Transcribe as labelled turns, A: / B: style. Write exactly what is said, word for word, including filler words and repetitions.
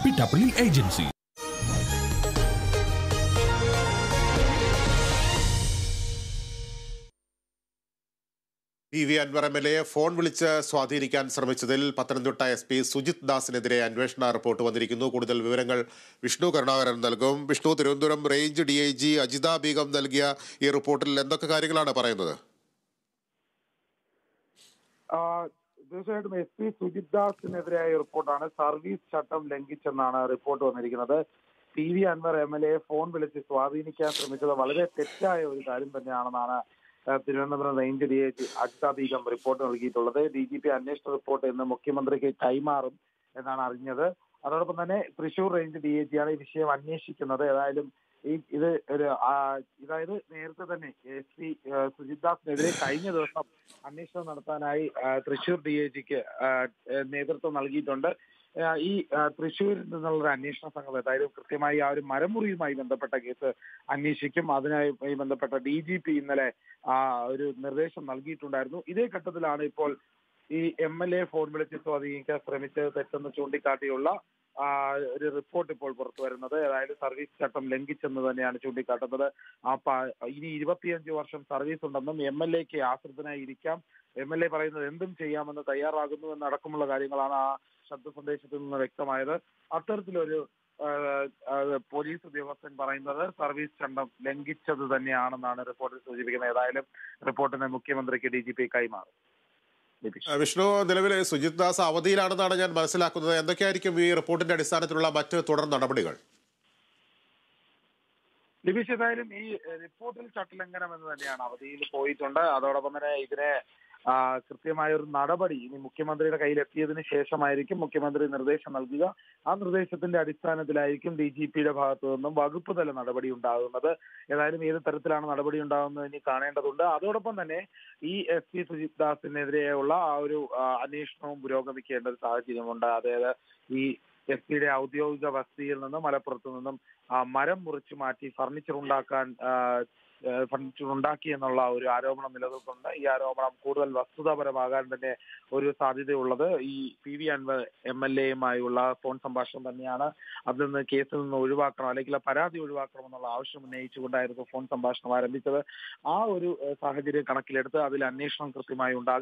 A: Pitapalli Agency.
B: P V Anvar M L എയെ phone വിളിച്ച് സ്വാധീനിക്കാൻ ശ്രമിച്ചതിൽ പത്തനംതിട്ട എസ് പി സുജിത് ദാസിനെതിരെ അന്വേഷണ റിപ്പോർട്ട് വന്നിരിക്കുന്നു. കൂടുതൽ വിവരങ്ങൾ വിഷ്ണു കരുണാകരൻ നൽകും. Vishnu, Thiruvananthapuram range D I G Ajitha Begum നൽകിയ ഈ റിപ്പോർട്ടിൽ എന്തൊക്കെ കാര്യങ്ങളാണ് പറയുന്നത്?
C: തീർച്ചയായിട്ടും എസ് പി സുജിത് ദാസിനെതിരായ റിപ്പോർട്ടാണ്. സർവീസ് ചട്ടം ലംഘിച്ചെന്നാണ് റിപ്പോർട്ട് വന്നിരിക്കുന്നത്. P V Anvar M L എയെ ഫോൺ വിളിച്ച് സ്വാധീനിക്കാൻ ശ്രമിച്ചത് വളരെ തെറ്റായ ഒരു കാര്യം തന്നെയാണെന്നാണ് Thiruvananthapuram range D I G Ajitha Begum report നൽകിയിട്ടുള്ളത്. ഡി ജി പി അന്വേഷണ റിപ്പോർട്ട് ഇന്ന് മുഖ്യമന്ത്രിക്ക് കൈമാറും എന്നാണ് അറിഞ്ഞത്. അതോടൊപ്പം തന്നെ തൃശൂർ റേഞ്ച് ഡി ഐ ജിയാണ് ഈ വിഷയം അന്വേഷിക്കുന്നത്. ഏതായാലും ഈ ഇത് ഒരു അതായത് നേരത്തെ തന്നെ എസ് പി സുജിത് ദാസിനെതിരെ കഴിഞ്ഞ ദിവസം അന്വേഷണം നടത്താനായി തൃശൂർ ഡി ഐ ജിക്ക് നേതൃത്വം നൽകിയിട്ടുണ്ട്. ഈ തൃശ്ശൂരിൽ നിന്നുള്ള അന്വേഷണ സംഘം ഏതായാലും കൃത്യമായി ആ ഒരു മരമുറിയുമായി ബന്ധപ്പെട്ട കേസ് അന്വേഷിക്കും. അതിനായി ബന്ധപ്പെട്ട ഡി ജി പി ഇന്നലെ ആ ഒരു നിർദ്ദേശം നൽകിയിട്ടുണ്ടായിരുന്നു. ഇതേ ഘട്ടത്തിലാണ് ഇപ്പോൾ ഈ എം എൽ എ ഫോൺ വിളിച്ച് സ്വാധീനിക്കാൻ ശ്രമിച്ചത് തെറ്റെന്ന് ചൂണ്ടിക്കാട്ടിയുള്ള ഒരു റിപ്പോർട്ട് ഇപ്പോൾ പുറത്തു വരുന്നത്. അതായത് സർവീസ് ചട്ടം ലംഘിച്ചെന്ന് തന്നെയാണ് ചൂണ്ടിക്കാട്ടുന്നത്. ആ ഇനി ഇരുപത്തിയഞ്ച് വർഷം സർവീസ് ഉണ്ടെന്നും എം എൽ എക്ക് ആശ്രിതനായി ഇരിക്കാം, എം എൽ എ പറയുന്നത് എന്തും ചെയ്യാമെന്ന് തയ്യാറാകുന്നു എന്നടക്കമുള്ള കാര്യങ്ങളാണ് ആ ശബ്ദ സന്ദേശത്തിൽ നിന്ന് വ്യക്തമായത്. അത്തരത്തിലൊരു പോലീസ് ഉദ്യോഗസ്ഥൻ പറയുന്നത് സർവീസ് ചട്ടം ലംഘിച്ചത് തന്നെയാണെന്നാണ് റിപ്പോർട്ടിൽ സൂചിപ്പിക്കുന്നത്. ഏതായാലും റിപ്പോർട്ടിന് മുഖ്യമന്ത്രിക്ക് ഡി ജി പി കൈമാറും.
B: വിഷ്ണു, നിലവിൽ സുജിത് ദാസ് അവധിയിലാണെന്നാണ് ഞാൻ മനസ്സിലാക്കുന്നത്. എന്തൊക്കെയായിരിക്കും ഈ റിപ്പോർട്ടിന്റെ അടിസ്ഥാനത്തിലുള്ള മറ്റ് തുടർ നടപടികൾ?
C: ലിബീഷ്, ഏതായാലും ഈ റിപ്പോർട്ടിൽ ചട്ടലംഘനം എന്ന് തന്നെയാണ്. അവധിയിൽ പോയിട്ടുണ്ട്. അതോടൊപ്പം തന്നെ ഇതിനെ കൃത്യമായ ഒരു നടപടി ഇനി മുഖ്യമന്ത്രിയുടെ കയ്യിലെത്തിയതിനു ശേഷമായിരിക്കും മുഖ്യമന്ത്രി നിർദ്ദേശം നൽകുക. ആ നിർദ്ദേശത്തിന്റെ അടിസ്ഥാനത്തിലായിരിക്കും ഡി ജി പിയുടെ ഭാഗത്തു നിന്നും വകുപ്പ് തല നടപടി ഉണ്ടാകുന്നത്. ഏതായാലും ഏത് തരത്തിലാണ് നടപടി ഉണ്ടാകുന്നത് ഇനി കാണേണ്ടതുണ്ട്. അതോടൊപ്പം തന്നെ ഈ എസ് പി സുജിത് ദാസിനെതിരെയുള്ള ആ ഒരു അന്വേഷണവും പുരോഗമിക്കേണ്ട ഒരു സാഹചര്യമുണ്ട്. അതായത് ഈ എസ് പിയുടെ ഔദ്യോഗിക വസതിയിൽ നിന്നും മലപ്പുറത്തു നിന്നും മരം മുറിച്ചു മാറ്റി ഫർണിച്ചർ ഉണ്ടാക്കാൻ ഫർണിച്ചർ ഉണ്ടാക്കി എന്നുള്ള ഒരു ആരോപണം നിലനിൽക്കുന്നുണ്ട്. ഈ ആരോപണം കൂടുതൽ വസ്തുതാപരമാകാൻ തന്നെ ഒരു സാധ്യതയുള്ളത് ഈ P V Anvar M L എയുമായുള്ള ഫോൺ സംഭാഷണം തന്നെയാണ്. അതിൽ നിന്ന് കേസിൽ നിന്ന് ഒഴിവാക്കണം, അല്ലെങ്കിൽ പരാതി ഒഴിവാക്കണം എന്നുള്ള ആവശ്യം ഉന്നയിച്ചുകൊണ്ടായിരുന്നു ഫോൺ സംഭാഷണം ആരംഭിച്ചത്. ആ ഒരു സാഹചര്യം കണക്കിലെടുത്ത് അതിൽ അന്വേഷണം കൃത്യമായി ഉണ്ടാകും.